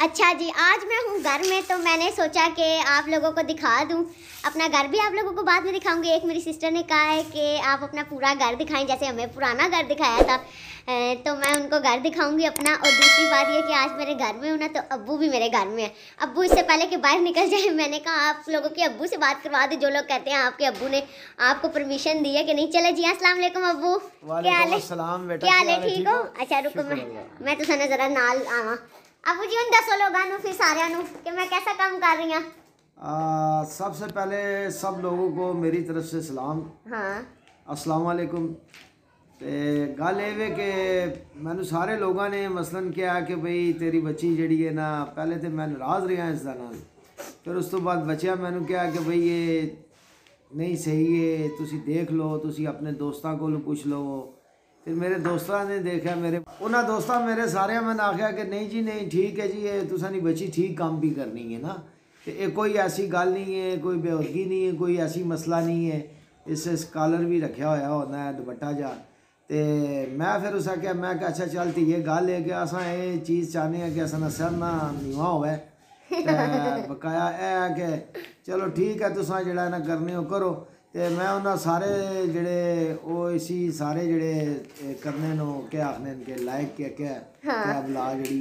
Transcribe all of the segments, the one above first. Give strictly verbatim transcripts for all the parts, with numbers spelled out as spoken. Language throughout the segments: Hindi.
अच्छा जी, आज मैं हूँ घर में, तो मैंने सोचा कि आप लोगों को दिखा दूँ अपना घर भी। आप लोगों को बाद में दिखाऊंगी। एक मेरी सिस्टर ने कहा है कि आप अपना पूरा घर दिखाएं, जैसे हमें पुराना घर दिखाया था, तो मैं उनको घर दिखाऊंगी अपना। और दूसरी बात ये कि आज मेरे घर में हूँ ना, तो अब्बू भी मेरे घर में है। अब्बू इससे पहले कि बाहर निकल जाए, मैंने कहा आप लोगों के अब्बू से बात करवा दे। जो लोग कहते हैं आपके अब्बू ने आपको परमिशन दी है कि नहीं। चले जी, अस्सलाम वालेकुम अब्बू, क्या हाल है? क्या हाल है? ठीक हो? अच्छा रुको, मैं मैं तो सने जरा नाल आवा। अबू जी उन दसो लोगों फिर सारे कि मैं कैसा काम कर रही हूँ। सबसे पहले सब लोगों को मेरी तरफ से सलाम। हाँ, अस्सलाम वालेकुम। ते गल ये कि मैनू सारे लोगों ने मसलन किया कि भाई तेरी बच्ची जड़ी है ना, पहले तो मैं नाराज़ रहा इस नाल, फिर उस तो बाद बच्चिया मैनू कहा कि भाई ये नहीं सही है, तुसी देख लो, तुसी अपने दोस्तों को पूछ लो। फिर मेरे दोस्तों ने देखा, मेरे उन्होंने दोस्तों मेरे सारे मैंने आख्या कि नहीं जी नहीं ठीक है जी, ये तुसानी बच्ची ठीक काम भी करनी है ना, तो ये कोई ऐसी गल नहीं है, कोई बेहदगी नहीं है, कोई ऐसी मसला नहीं है। इससे स्कॉलर भी रखा होया होता है दुपट्टा जा। तो मैं फिर उस आख्या, मैं क्या अच्छा चल ये गल है कि असा ये चीज़ चाहते हैं कि असा सिर ना नीवा होवे, बकाया है कि चलो ठीक है तुसा जड़ा ना करने हो करो। तो मैं उन्होंने सारे जड़े वो इसी सारे जड़े करने नो क्या आखने के लायक क्या क्या क्या बुला जड़ी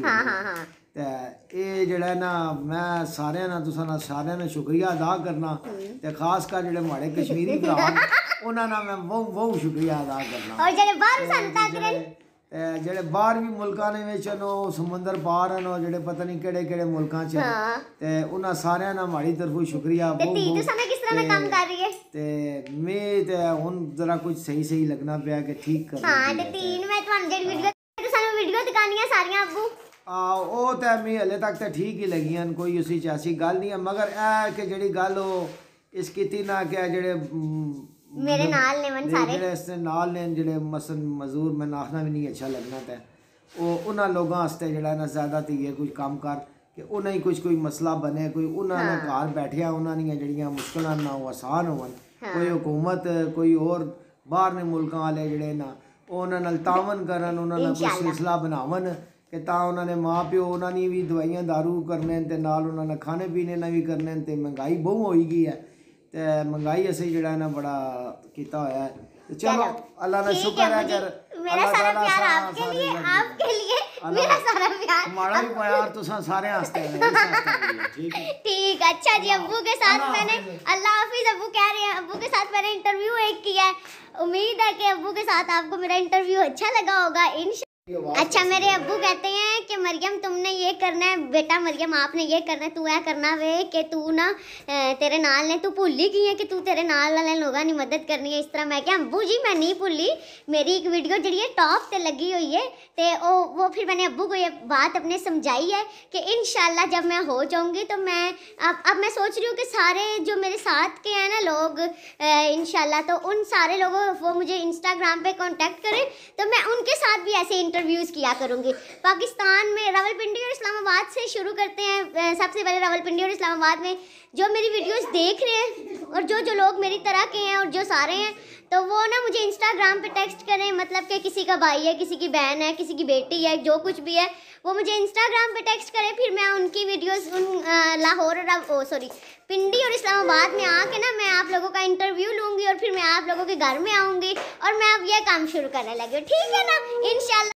तो ये जड़ा ना मैं सारे ना तुसा ना सारे ने शुक्रिया अदा करना। तो खास कर जड़े माड़े कश्मीरी भरा उन्होंने मैं बहुत बहुत शुक्रिया अदा करना। और जड़े बाहर संता करें जेड़े बाहर भी मुल्कां ने विच नो समुंदर पार न, जेड़े पता नहीं केड़े केड़े मुल्कां च ते उन्हां सारियां दा माड़ी तरफों शुक्रिया। ते ती तो समय किस तरह काम कर रही है? ते मैं ते हुन जरा कुछ सही सही लगना पिया कि ठीक कर। हां ते तीन मैं तुहानू जेड़ी वीडियो तो सानू वीडियो दिखानी है सारियां अब्बू। आ ओ ते मैं हले तक ते ठीक ही लगियां, कोई उसी च ऐसी गल नहीं है, मगर ए कि जेड़ी गल ओ इस कीती ना कि जेड़े मेरे नाल ने मन सारे जेड़े इसने नाल ने जेड़े मसन मजदूर मैं आखना भी नहीं अच्छा लगना ते वो उन्हां लोगों वास्ते जेड़ा ना ज़्यादा तो ये कुछ काम कर कि उन्हें कुछ कोई मसला बने, कोई उन्होंने घर बैठिया उन्होंने जड़ियाँ मुश्किल ना वो आसान हो। कोई हुकूमत कोई और बाहर ने मुल्कों वाले जड़े ना उन्होंने तावन करन, उन्होंने कोई सिलसिला बनावन कि ता उन्होंने माँ प्यो उन्होंने भी दवाइयाँ दारू करने ते नाल उन्होंने खाने पीने ना भी करने ते महंगाई बहुत हो गई है। तो महंगाई असें जड़ा ना बड़ा किया होया है। तो चलो अल्लाह ने शुक्र है कर मेरा सारा प्यार आपके लिए, आपके लिए मेरा सारा प्यार हमारा भी प्यार तुसा सारे वास्ते है। ठीक है ठीक। अच्छा जी, अब्बू के साथ मैंने अल्लाह हाफिज अब्बू कह रहे हैं, अब्बू के साथ मैंने इंटरव्यू एक किया है। उम्मीद है कि अब्बू के साथ आपको मेरा इंटरव्यू अच्छा लगा होगा इंशाल्लाह। अच्छा, मेरे अब्बू कहते हैं कि मरियम तुमने ये करना है, बेटा मरियम आपने ये करना है, तू ऐ करना वे कि तू ना तेरे नाल ने तू भूल ही गई है कि तू तेरे नाल वाले लोगों की मदद करनी है। इस तरह मैं क्या अब्बू जी मैं नहीं भूली, मेरी एक वीडियो जी है टॉप ते लगी हुई है। तो वो वो फिर मैंने अब्बू को ये बात अपने समझाई है कि इंशाल्लाह जब मैं हो जाऊँगी तो मैं अब अब मैं सोच रही हूँ कि सारे जो मेरे साथ के हैं ना लोग इंशाल्लाह, तो उन सारे लोगों वो मुझे इंस्टाग्राम पे कांटेक्ट करें तो मैं उनके साथ भी ऐसे इंटरव्यूज़ किया करूँगी। पाकिस्तान में रावलपिंडी और इस्लामाबाद से शुरू करते हैं। सबसे पहले रावलपिंडी और इस्लामाबाद में जो मेरी वीडियोस देख रहे हैं और जो जो लोग मेरी तरह के हैं और जो सारे हैं, तो वो ना मुझे इंस्टाग्राम पे टेक्स्ट करें, मतलब कि किसी का भाई है, किसी की बहन है, किसी की बेटी है, जो कुछ भी है वो मुझे इंस्टाग्राम पे टेक्स्ट करें। फिर मैं उनकी वीडियोस उन लाहौर और सॉरी पिंडी और इस्लामाबाद में आके ना मैं आप लोगों का इंटरव्यू लूँगी और फिर मैं आप लोगों के घर में आऊँगी और मैं अब यह काम शुरू करने लगी हूँ। ठीक है ना इंशाल्लाह।